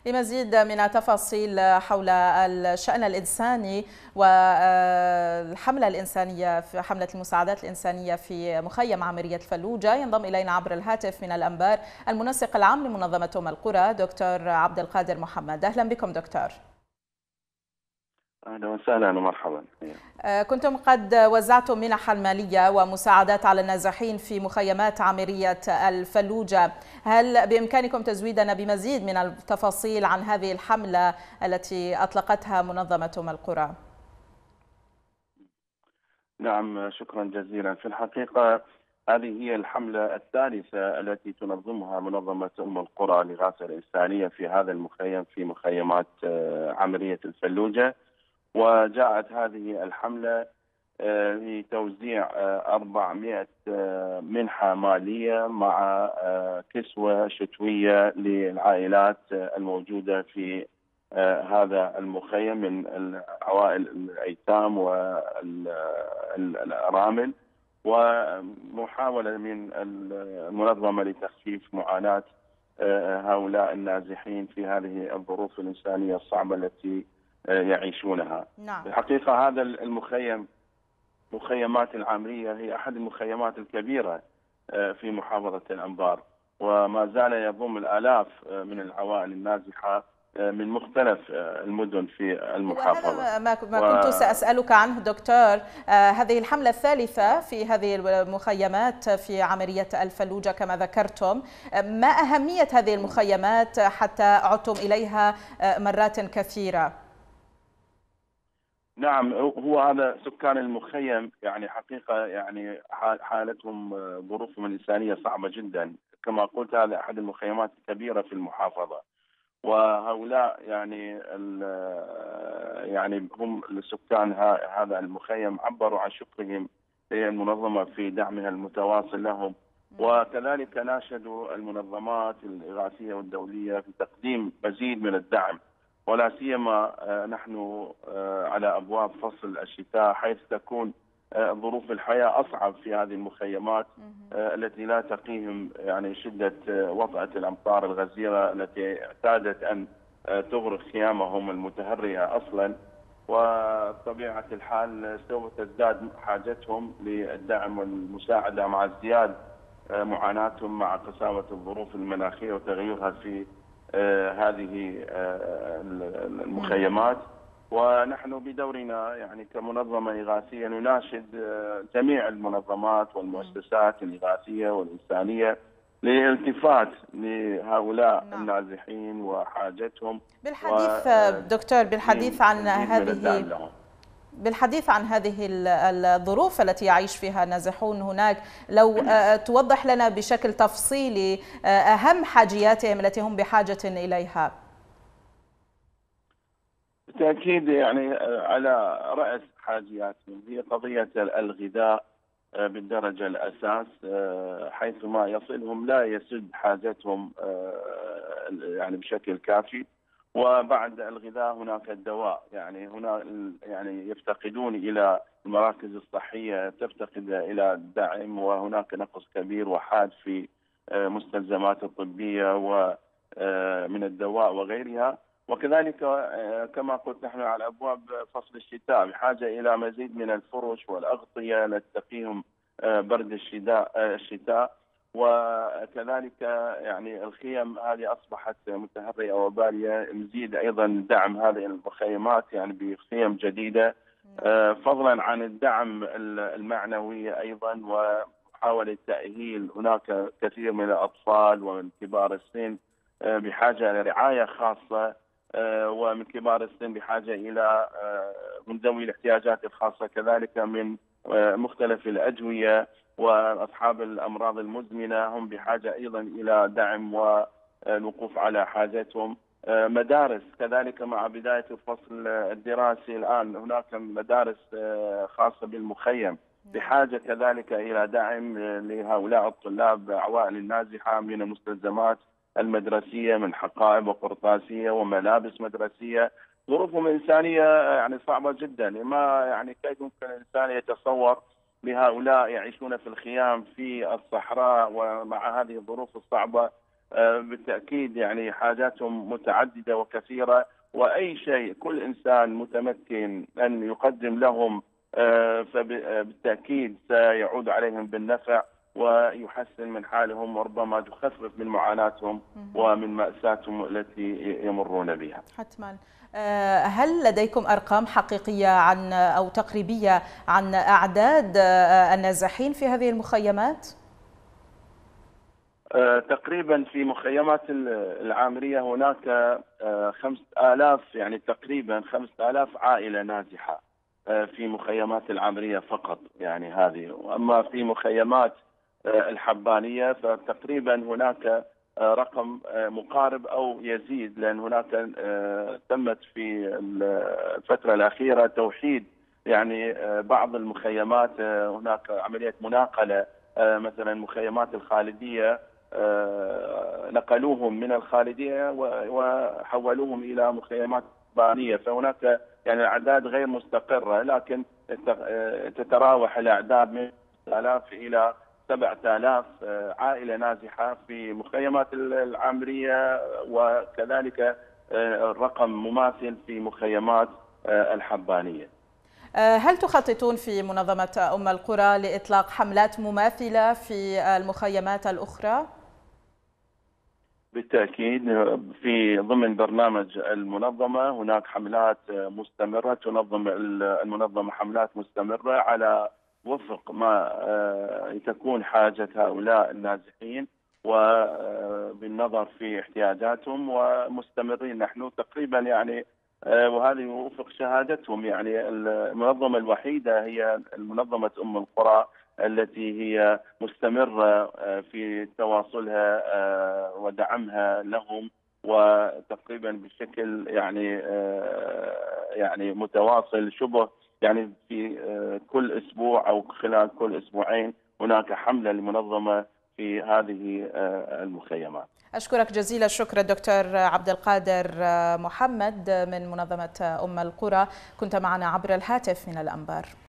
لمزيد من التفاصيل حول الشأن الإنساني والحملة الإنسانية في حملة المساعدات الإنسانية في مخيم عامرية الفلوجة، ينضم إلينا عبر الهاتف من الأنبار المنسق العام لمنظمة القرى دكتور عبد القادر محمد. أهلا بكم دكتور. أهلا وسهلا ومرحبا. كنتم قد وزعتم منحا مالية ومساعدات على النازحين في مخيمات عامرية الفلوجة، هل بإمكانكم تزويدنا بمزيد من التفاصيل عن هذه الحملة التي أطلقتها منظمة القرى؟ نعم، شكرا جزيلا. في الحقيقة هذه هي الحملة الثالثة التي تنظمها منظمة القرى للإغاثة الإنسانية في هذا المخيم، في مخيمات عامرية الفلوجة. وجاءت هذه الحملة لتوزيع 400 منحة مالية مع كسوة شتوية للعائلات الموجودة في هذا المخيم من عوائل الأيتام والأرامل، ومحاولة من المنظمة لتخفيف معاناة هؤلاء النازحين في هذه الظروف الإنسانية الصعبة التي يعيشونها. نعم. الحقيقة هذا المخيم، مخيمات العامرية، هي أحد المخيمات الكبيرة في محافظة الأنبار، وما زال يضم الآلاف من العوائل النازحة من مختلف المدن في المحافظة. وهذا ما كنت سأسألك عنه دكتور. هذه الحملة الثالثة في هذه المخيمات في عامرية الفلوجة كما ذكرتم، ما أهمية هذه المخيمات حتى عدتم إليها مرات كثيرة؟ نعم، هو هذا سكان المخيم يعني حقيقة يعني حالتهم ظروفهم الإنسانية صعبة جدا. كما قلت هذا أحد المخيمات الكبيرة في المحافظة، وهؤلاء يعني هم السكان هذا المخيم عبروا عن شكرهم للمنظمة في دعمها المتواصل لهم، وكذلك ناشدوا المنظمات الإغاثية والدولية في تقديم مزيد من الدعم، ولا سيما نحن على أبواب فصل الشتاء، حيث تكون ظروف الحياة أصعب في هذه المخيمات التي لا تقيهم يعني شدة وطأة الأمطار الغزيرة التي اعتادت أن تغرق خيامهم المتهرئة أصلا. وطبيعة الحال سوف تزداد حاجتهم للدعم والمساعدة مع ازدياد معاناتهم مع قساوة الظروف المناخية وتغيرها في هذه المخيمات. ونحن بدورنا يعني كمنظمة إغاثية نناشد جميع المنظمات والمؤسسات الإغاثية والإنسانية للالتفات لهؤلاء النازحين وحاجتهم. بالحديث دكتور بالحديث عن هذه الظروف التي يعيش فيها النازحون هناك، لو توضح لنا بشكل تفصيلي أهم حاجياتهم التي هم بحاجة إليها. بالتأكيد يعني على رأس حاجياتهم هي قضية الغذاء بالدرجة الأساس، حيثما يصلهم لا يسد حاجتهم يعني بشكل كافي. وبعد الغذاء هناك الدواء، يعني هنا يعني يفتقدون إلى المراكز الصحية، تفتقد إلى الدعم، وهناك نقص كبير وحاد في مستلزمات الطبية ومن الدواء وغيرها. وكذلك كما قلت نحن على أبواب فصل الشتاء بحاجة إلى مزيد من الفرش والأغطية لتقيهم برد الشتاء. وكذلك يعني الخيم هذه أصبحت متهرئة وبالية، نزيد أيضا دعم هذه المخيمات يعني بخيم جديدة، فضلا عن الدعم المعنوي أيضا ومحاولة تأهيل. هناك كثير من الأطفال ومن كبار السن بحاجة إلى رعاية خاصة، ومن كبار السن بحاجة إلى من ذوي الاحتياجات الخاصة، كذلك من مختلف الأدوية، وأصحاب الأمراض المزمنة هم بحاجة أيضا إلى دعم والوقوف على حاجتهم. مدارس كذلك مع بداية الفصل الدراسي الآن هناك مدارس خاصة بالمخيم بحاجة كذلك إلى دعم لهؤلاء الطلاب عوائل النازحة من المستلزمات المدرسية من حقائب وقرطاسية وملابس مدرسية. ظروفهم الإنسانية يعني صعبة جدا، ما يعني كيف يمكن الإنسان يتصور لهؤلاء يعيشون في الخيام في الصحراء ومع هذه الظروف الصعبة بالتأكيد يعني حاجاتهم متعددة وكثيرة، وأي شيء كل إنسان متمكن أن يقدم لهم فبالتأكيد سيعود عليهم بالنفع ويحسن من حالهم، وربما يخفف من معاناتهم ومن مأساتهم التي يمرون بها. حتما. هل لديكم أرقام حقيقية عن أو تقريبية عن أعداد النازحين في هذه المخيمات؟ تقريبا في مخيمات العامرية هناك 5000، يعني تقريبا 5000 عائلة نازحة في مخيمات العامرية فقط، يعني هذه. أما في مخيمات الحبانية فتقريبا هناك رقم مقارب أو يزيد، لأن هناك تمت في الفترة الأخيرة توحيد يعني بعض المخيمات، هناك عملية مناقلة، مثلا مخيمات الخالدية نقلوهم من الخالدية وحولوهم إلى مخيمات حبانية، فهناك يعني الأعداد غير مستقرة، لكن تتراوح الأعداد من 1000 إلى 7000 عائلة نازحة في مخيمات العامرية، وكذلك رقم مماثل في مخيمات الحبانية. هل تخططون في منظمة أم القرى لإطلاق حملات مماثلة في المخيمات الأخرى؟ بالتأكيد في ضمن برنامج المنظمة هناك حملات مستمرة، تنظم المنظمة حملات مستمرة على وفق ما تكون حاجة هؤلاء النازحين وبالنظر في احتياجاتهم، ومستمرين نحن تقريبا يعني، وهذه وفق شهادتهم. يعني المنظمة الوحيدة هي منظمة أم القرى التي هي مستمرة في تواصلها ودعمها لهم، وتقريبا بشكل يعني متواصل، شبه يعني في كل أسبوع أو خلال كل أسبوعين هناك حملة لمنظمة في هذه المخيمات. أشكرك جزيل الشكر الدكتور عبد القادر محمد من منظمة أم القرى، كنت معنا عبر الهاتف من الأنبار.